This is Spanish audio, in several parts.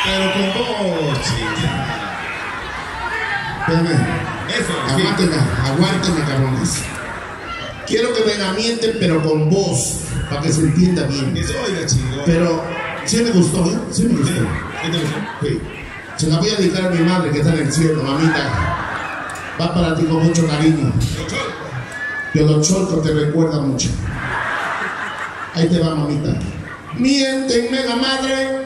Pero con vos, chica. Espérame. Aguántenme, cabrones. Quiero que me mienten, pero con voz, para que se entienda bien. Que se oiga, chico. Pero sí me gustó, ¿eh? Sí me gustó. ¿Qué te gustó? Sí. Se la voy a dedicar a mi madre que está en el cielo, mamita. Va para ti con mucho cariño. Que los cholcos te recuerdan mucho. Ahí te va, mamita. Miéntenme la madre.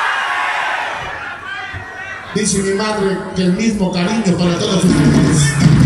Dice mi madre que el mismo cariño para todos ustedes.